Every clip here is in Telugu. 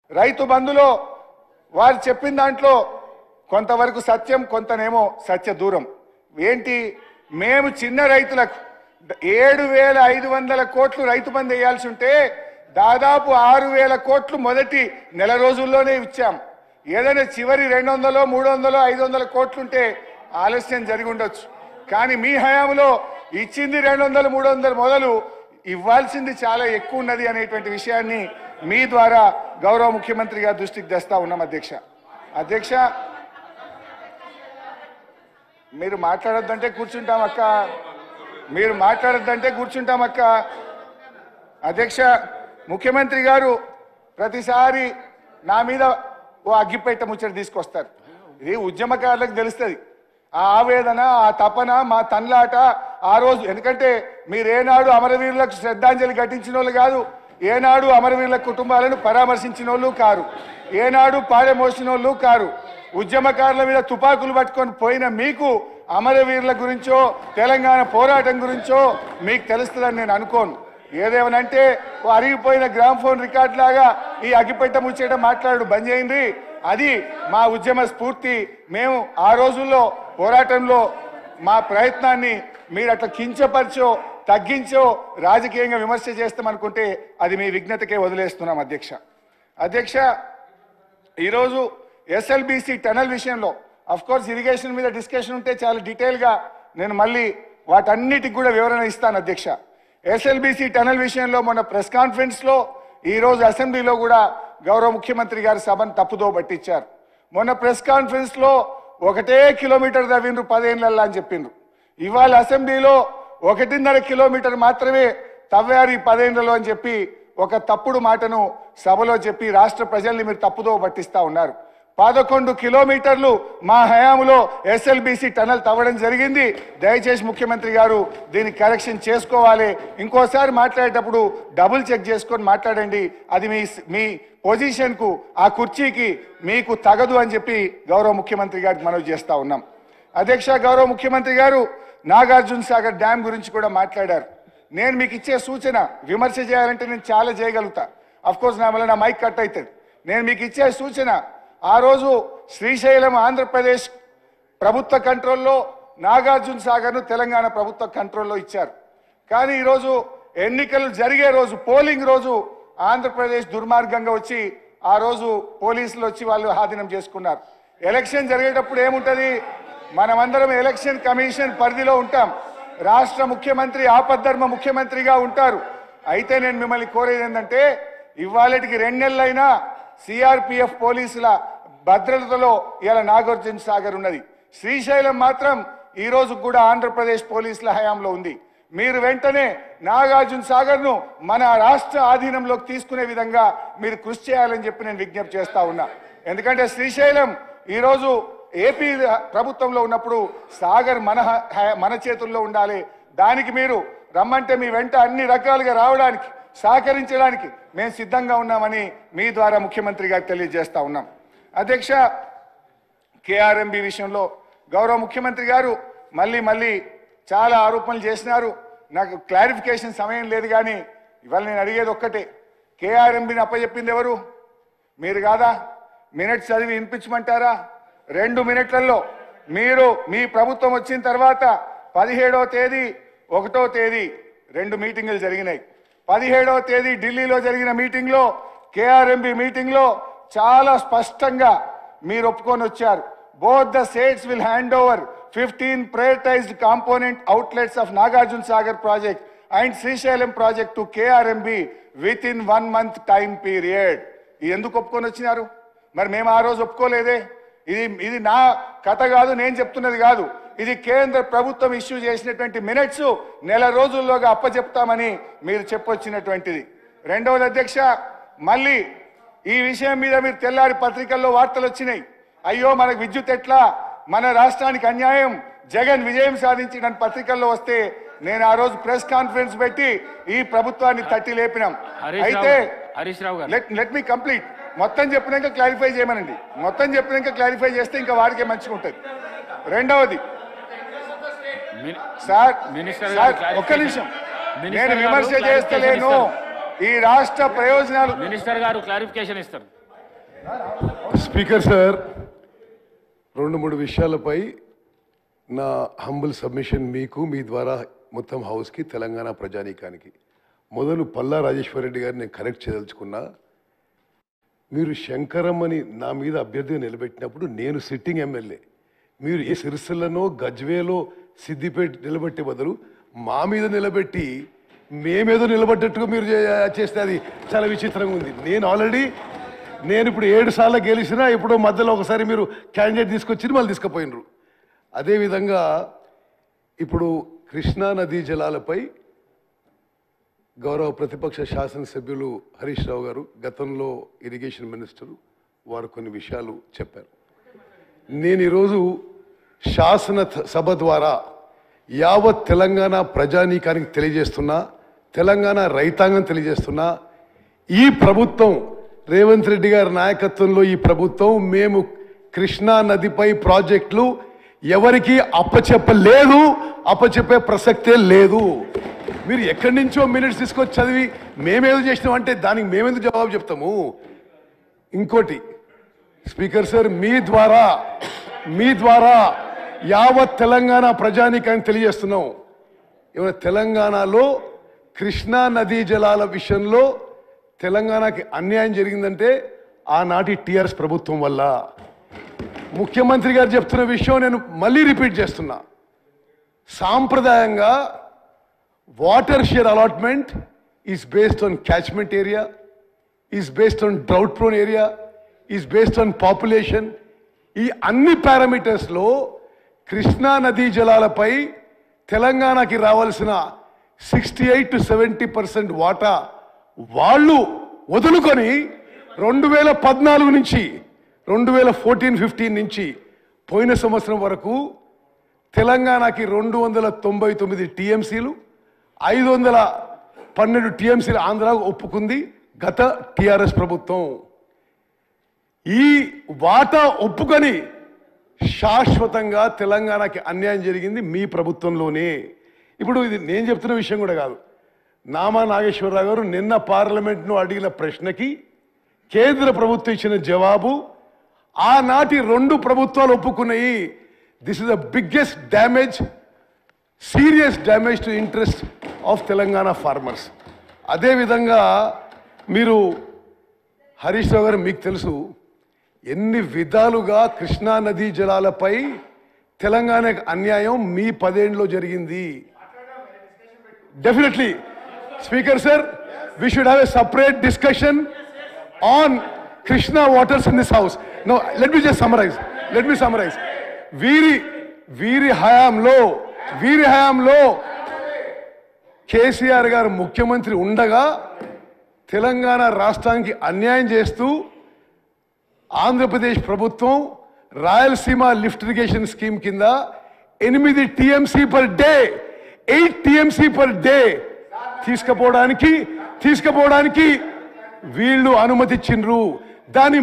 రైతు బంధులో వారు చెప్పిన దాంట్లో కొంతవరకు సత్యం, కొంతనేమో సత్య దూరం. ఏంటి, మేము చిన్న రైతులకు 7,500 కోట్లు రైతు బంధు వేయాల్సి ఉంటే దాదాపు 6,000 కోట్లు మొదటి నెల రోజుల్లోనే ఇచ్చాం. ఏదైనా చివరి 200, 300, 500 కోట్లుంటే ఆలస్యం జరిగి ఉండొచ్చు. కానీ మీ హయాంలో ఇచ్చింది 200, 300 మొదలు ఇవ్వాల్సింది చాలా ఎక్కువ ఉన్నది అనేటువంటి విషయాన్ని మీ ద్వారా గౌరవ ముఖ్యమంత్రి గారి దృష్టికి తెస్తా ఉన్నాం. అధ్యక్ష మీరు మాట్లాడొద్దంటే కూర్చుంటాం అక్క, మీరు మాట్లాడొద్దంటే కూర్చుంటాం అక్క. అధ్యక్ష, ముఖ్యమంత్రి గారు ప్రతిసారి నా మీద ఓ అగ్గిపెట్ట ముచ్చట తీసుకొస్తారు. ఇది ఉద్యమకారులకు తెలుస్తుంది ఆ ఆవేదన, ఆ తపన, మా తన్లాట ఆ రోజు. ఎందుకంటే మీరేనాడు అమరవీరులకు శ్రద్ధాంజలి ఘటించిన వాళ్ళు కాదు, ఏనాడు అమరవీరుల కుటుంబాలను పరామర్శించిన వాళ్ళు కారు, ఏనాడు పాడెమోసిన వాళ్ళు కారు. ఉద్యమకారుల మీద తుపాకులు పట్టుకొని పోయిన మీకు అమరవీరుల గురించో తెలంగాణ పోరాటం గురించో మీకు తెలుస్తుందని నేను అనుకోను. ఏదేమనంటే అరిగిపోయిన గ్రామ్ఫోన్ రికార్డ్ లాగా ఈ అగ్గిపెట్ట ముచ్చేట మాట్లాడు బంద్ చేయండి. అది మా ఉద్యమ స్ఫూర్తి. మేము ఆ రోజుల్లో పోరాటంలో మా ప్రయత్నాన్ని మీరు అట్లా కించపరిచో తగ్గించో రాజకీయంగా విమర్శ చేస్తామనుకుంటే అది మీ విజ్ఞతకే వదిలేస్తున్నాం. అధ్యక్ష ఈరోజు ఎస్ఎల్బిసి టనల్ విషయంలో అఫ్కోర్స్ ఇరిగేషన్ మీద డిస్కషన్ ఉంటే చాలా డీటెయిల్గా నేను మళ్ళీ వాటన్నిటికి కూడా వివరణ ఇస్తాను. అధ్యక్ష, ఎస్ఎల్బిసి టనల్ విషయంలో మొన్న ప్రెస్ కాన్ఫరెన్స్లో ఈరోజు అసెంబ్లీలో కూడా గౌరవ ముఖ్యమంత్రి గారి సభను తప్పుదో పట్టించారు. మొన్న ప్రెస్ కాన్ఫరెన్స్లో 1 కిలోమీటర్ తవ్విండ్రు 10 ఏళ్ళల్లో అని చెప్పిండ్రు. ఇవాళ అసెంబ్లీలో 1.5 కిలోమీటర్ మాత్రమే తవ్వారు ఈ 10 ఏళ్లలో అని చెప్పి ఒక తప్పుడు మాటను సభలో చెప్పి రాష్ట్ర ప్రజల్ని మీరు తప్పుదో పట్టిస్తా ఉన్నారు. 11 కిలోమీటర్లు మా హయాంలో ఎస్ఎల్బిసి టనల్ తవ్వడం జరిగింది. దయచేసి ముఖ్యమంత్రి గారు దీన్ని కరెక్షన్ చేసుకోవాలి. ఇంకోసారి మాట్లాడేటప్పుడు డబుల్ చెక్ చేసుకొని మాట్లాడండి. అది మీ పొజిషన్కు, ఆ కుర్చీకి మీకు తగదు అని చెప్పి గౌరవ ముఖ్యమంత్రి గారికి మనవి చేస్తా ఉన్నాం. అధ్యక్ష, గౌరవ ముఖ్యమంత్రి గారు నాగార్జున సాగర్ డ్యామ్ గురించి కూడా మాట్లాడారు. నేను మీకు ఇచ్చే సూచన, విమర్శ చేయాలంటే నేను చాలా చేయగలుగుతా. అఫ్కోర్స్ నా వల్ల నా మైక్ కట్ అవుతుంది. నేను మీకు ఇచ్చే సూచన, ఆ రోజు శ్రీశైలం ఆంధ్రప్రదేశ్ ప్రభుత్వ కంట్రోల్లో, నాగార్జున సాగర్ను తెలంగాణ ప్రభుత్వ కంట్రోల్లో ఇచ్చారు. కానీ ఈరోజు ఎన్నికలు జరిగే రోజు, పోలింగ్ రోజు ఆంధ్రప్రదేశ్ దుర్మార్గంగా వచ్చి ఆ రోజు పోలీసులు వచ్చి వాళ్ళు ఆధీనం చేసుకున్నారు. ఎలక్షన్ జరిగేటప్పుడు ఏముంటుంది, మనమందరం ఎలక్షన్ కమిషన్ పరిధిలో ఉంటాం. రాష్ట్ర ముఖ్యమంత్రి ఆపద్ధర్మ ముఖ్యమంత్రిగా ఉంటారు. అయితే నేను మిమ్మల్ని కోరేది ఏంటంటే, ఇవాళటికి 2 నెలలైనా సిఆర్పిఎఫ్ పోలీసుల భద్రతలో ఇలా నాగార్జున సాగర్ ఉన్నది. శ్రీశైలం మాత్రం ఈ రోజు కూడా ఆంధ్రప్రదేశ్ పోలీసుల హయాంలో ఉంది. మీరు వెంటనే నాగార్జున సాగర్ను మన రాష్ట్ర ఆధీనంలోకి తీసుకునే విధంగా మీరు కృషి చేయాలని చెప్పి నేను విజ్ఞప్తి చేస్తా ఉన్నా. ఎందుకంటే శ్రీశైలం ఈరోజు ఏపీ ప్రభుత్వంలో ఉన్నప్పుడు సాగర్ మన చేతుల్లో ఉండాలి. దానికి మీరు రమ్మంటే మీ వెంట అన్ని రకాలుగా రావడానికి, సహకరించడానికి మేము సిద్ధంగా ఉన్నామని మీ ద్వారా ముఖ్యమంత్రి గారికి తెలియజేస్తా ఉన్నాం. అధ్యక్ష, కేఆర్ఎంబి విషయంలో గౌరవ ముఖ్యమంత్రి గారు మళ్ళీ చాలా ఆరోపణలు చేసినారు. నాకు క్లారిఫికేషన్ సమయం లేదు. కానీ ఇవాళ నేను అడిగేది ఒక్కటే, కేఆర్ఎంబిని అప్పచెప్పింది ఎవరు? మీరు కాదా? మినిట్స్ చదివి వినిపించమంటారా? 2 మినిట్లలో మీరు మీ ప్రభుత్వం వచ్చిన తర్వాత 17వ తేదీ 1వ తేదీ 2 మీటింగులు జరిగినాయి. 17వ తేదీ ఢిల్లీలో జరిగిన మీటింగ్లో, కేఆర్ఎంబి మీటింగ్లో చాలా స్పష్టంగా మీరు ఒప్పుకొని వచ్చారు. Both the states will hand over 15 prioritized component outlets of Nagarjuna Sagar project and Srisailam project to KRMB within 1 month time period. ఇది ఎందుకు ఒప్పుకొని వచ్చినారు? మరి మేము ఆ రోజు ఒప్పుకోలేదే. ఇది నా కథ కాదు, నేను చెప్తున్నది కాదు. ఇది కేంద్ర ప్రభుత్వం ఇష్యూ చేసినటువంటి మినిట్స్ నెల రోజుల్లోగా అప్పచెప్తామని మీరు చెప్పొచ్చినటువంటిది. రెండవది అధ్యక్ష, మళ్ళీ ఈ విషయం మీద మీరు తెల్లారి పత్రికల్లో వార్తలు వచ్చినాయి. అయ్యో మనకు విద్యుత్ ఎట్లా, మన రాష్ట్రానికి అన్యాయం, జగన్ విజయం సాధించిన పత్రికల్లో వస్తే నేను ఆ రోజు ప్రెస్ కాన్ఫరెన్స్ పెట్టి ఈ ప్రభుత్వాన్ని తట్టి లేపినాం. అయితే లెట్ మీ కంప్లీట్. మొత్తం చెప్పినాక క్లారిఫై చేయమనండి. మొత్తం చెప్పినాక క్లారిఫై చేస్తే ఇంకా వాడికే మంచిగా ఉంటుంది. రెండవది సార్, ఒక్క నిమిషం, నేను విమర్శ చేస్తలేను. ఈ రాష్ట్ర ప్రయోజనాలు మినిస్టర్ గారు క్లారిఫికేషన్ ఇస్తారు. స్పీకర్ సార్, 2-3 విషయాలపై నా హంబుల్ సబ్మిషన్ మీకు, మీ ద్వారా మొత్తం హౌస్కి, తెలంగాణ ప్రజానీకానికి. మొదలు పల్లా రాజేశ్వర రెడ్డి గారిని నేను కరెక్ట్ చేయదలుచుకున్నా. మీరు శంకరమ్మని నా మీద అభ్యర్థిగా నిలబెట్టినప్పుడు నేను సిట్టింగ్ ఎమ్మెల్యే. మీరు ఏ సిరిసిల్లలో, గజ్వేలో, సిద్దిపేట నిలబెట్టే బదులు మా మీద నిలబెట్టి మేమేదో నిలబడ్డట్టుగా మీరు చేస్తే అది చాలా విచిత్రంగా ఉంది. నేను ఇప్పుడు 7 సార్లు గెలిచినా ఇప్పుడు మధ్యలో ఒకసారి మీరు క్యాండిడేట్ తీసుకొచ్చి మళ్ళీ తీసుకుపోయినరు. అదేవిధంగా ఇప్పుడు కృష్ణా నదీ జలాలపై గౌరవ ప్రతిపక్ష శాసనసభ్యులు హరీష్ రావు గారు, గతంలో ఇరిగేషన్ మినిస్టరు, వారు కొన్ని విషయాలు చెప్పారు. నేను ఈరోజు శాసన సభ ద్వారా యావత్ తెలంగాణ ప్రజానీకానికి తెలియజేస్తున్నా, తెలంగాణ రైతాంగం తెలియజేస్తున్నా, ఈ ప్రభుత్వం రేవంత్ రెడ్డి గారి నాయకత్వంలో ఈ ప్రభుత్వం మేము కృష్ణా నదిపై ప్రాజెక్టులు ఎవరికి అప్పచెప్పలేదు, అప్పచెప్పే ప్రసక్తే లేదు. మీరు ఎక్కడి నుంచో మినిట్స్ తీసుకొచ్చి చదివి మేమేదో చేసినాం అంటే దానికి మేమెందుకు జవాబు చెప్తాము? ఇంకోటి స్పీకర్ సార్, మీ ద్వారా యావత్ తెలంగాణ ప్రజానీకాన్ని తెలియజేస్తున్నాం. ఏమైనా తెలంగాణలో కృష్ణా నదీ జలాల విషయంలో తెలంగాణకి అన్యాయం జరిగిందంటే ఆనాటి టీఆర్ఎస్ ప్రభుత్వం వల్ల. ముఖ్యమంత్రి గారు చెప్తున్న విషయం నేను మళ్ళీ రిపీట్ చేస్తున్నా. సాంప్రదాయంగా water share allotment is based on catchment area, is based on drought prone area, is based on population. ఈ అన్ని పారామీటర్స్లో కృష్ణా నదీ జలాలపై తెలంగాణకి రావాల్సిన 68 to 70% వాటా వాళ్ళు వదులుకొని 2014 నుంచి 2014-15 నుంచి పోయిన సంవత్సరం వరకు తెలంగాణకి 299 టీఎంసీలు, 512 టీఎంసీలు ఆంధ్ర ఒప్పుకుంది గత టీఆర్ఎస్ ప్రభుత్వం. ఈ వాటా ఒప్పుకొని శాశ్వతంగా తెలంగాణకి అన్యాయం జరిగింది మీ ప్రభుత్వంలోనే. ఇప్పుడు ఇది నేను చెప్తున్న విషయం కూడా కాదు. నామా నాగేశ్వరరావు గారు నిన్న పార్లమెంట్ను అడిగిన ప్రశ్నకి కేంద్ర ప్రభుత్వం ఇచ్చిన జవాబు ఆనాటి 2 ప్రభుత్వాలు ఒప్పుకున్నాయి. This is the biggest damage, serious damage to interest of Telangana farmers. అదేవిధంగా మీరు హరీష్ రావు గారు, మీకు తెలుసు ఎన్ని విధాలుగా కృష్ణా నదీ జలాలపై తెలంగాణకు అన్యాయం మీ 10 ఏళ్ళలో జరిగింది. Definitely speaker sir, we should have a separate discussion on Krishna waters in this house. No, let me just summarize. వీరి హయాంలో కేసీఆర్ గారు ముఖ్యమంత్రి ఉండగా తెలంగాణ రాష్ట్రానికి అన్యాయం చేస్తూ ఆంధ్రప్రదేశ్ ప్రభుత్వం రాయలసీమ లిఫ్ట్ ఇరిగేషన్ స్కీమ్ కింద 8 TMC per day 8 TMC per day తీసుకుపోవడానికి వీళ్ళు అనుమతి ఇచ్చిండ్రు. దాని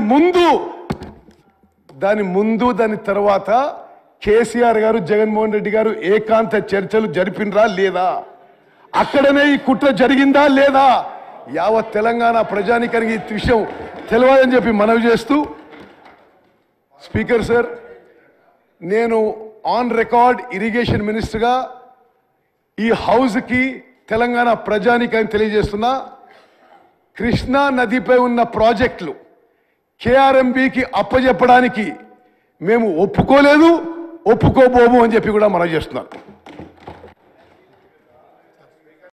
తర్వాత కేసీఆర్ గారు, జగన్మోహన్ రెడ్డి గారు ఏకాంత చర్చలు జరిపినరా లేదా? అక్కడనే ఈ కుట్ర జరిగిందా లేదా? యావత్ తెలంగాణ ప్రజానీకానికి ఈ విషయం తెలియదని చెప్పి మనవి చేస్తూ, స్పీకర్ సార్, నేను ఆన్ రికార్డ్ ఇరిగేషన్ మినిస్టర్గా ఈ హౌస్కి తెలంగాణ ప్రజానీకాన్ని తెలియజేస్తున్నా, కృష్ణా నదిపై ఉన్న ప్రాజెక్టులు కేఆర్ఎంబికి అప్పజెప్పడానికి మేము ఒప్పుకోలేదు, ఒప్పుకోబోము అని చెప్పి కూడా మనం చేస్తున్నాం.